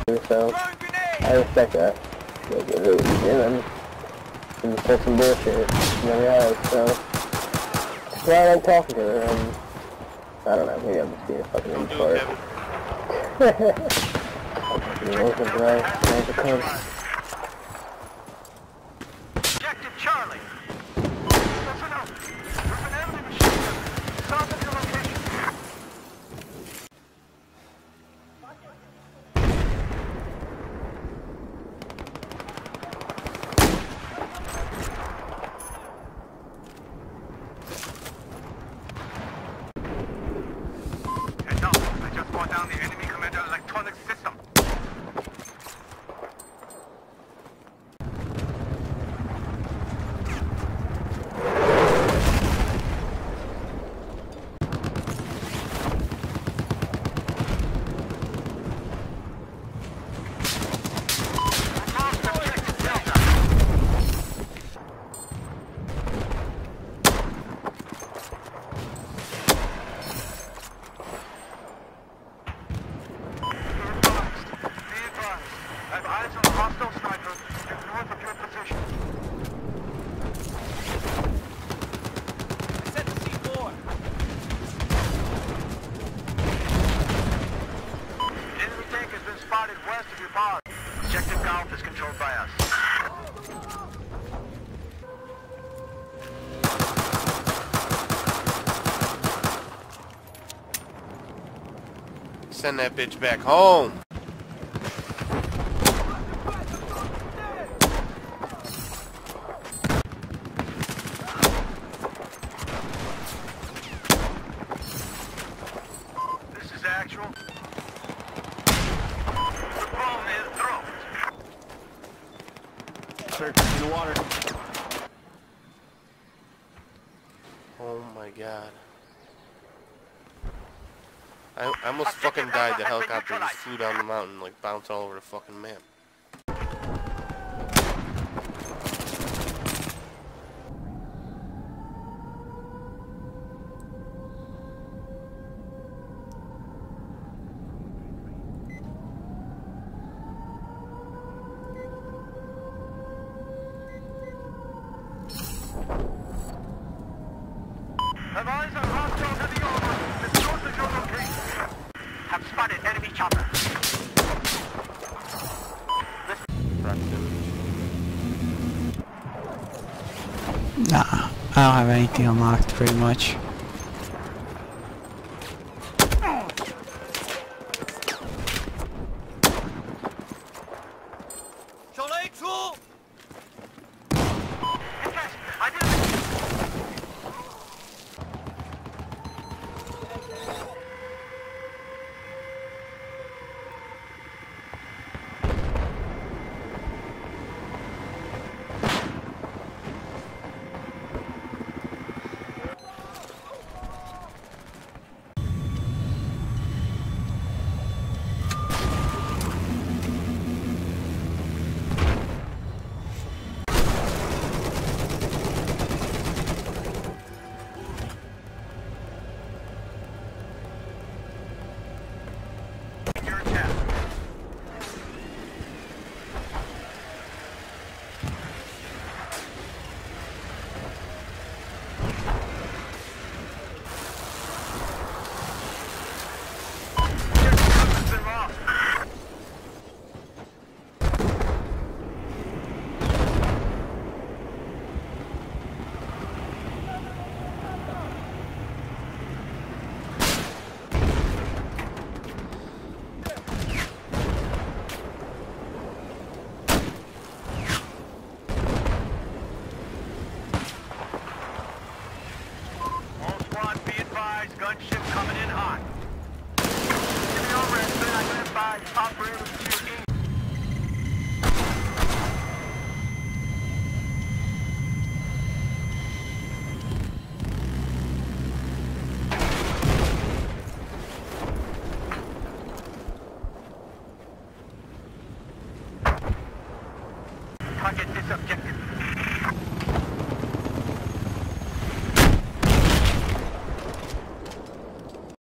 so I respect that. Like, it really is, and pull some bullshit, you never have, so that's why I like talking to her, and I don't know, maybe I'm just being a fucking retard. You know, it's right, man, it comes. Objective Charlie. Listen up. There's an enemy machine gun south of your location. Heads up. I just brought down the enemy commander electronic system. I have eyes on a hostile sniper just north of your position. Set the C4. Enemy tank has been spotted west of your bar. Objective Golf is controlled by us. Send that bitch back home. This is actual. The bomb is dropped. Sir, in the water. Oh my god. I almost fucking died. The helicopter just flew down the mountain, like bounced all over the fucking map. Have eyes on hostile heavy armor. It's north of your location. Have spotted enemy chopper. Nah, I don't have anything unlocked pretty much. Gunship coming in hot. Give me over and been identified. Operator to your east. Target this objective.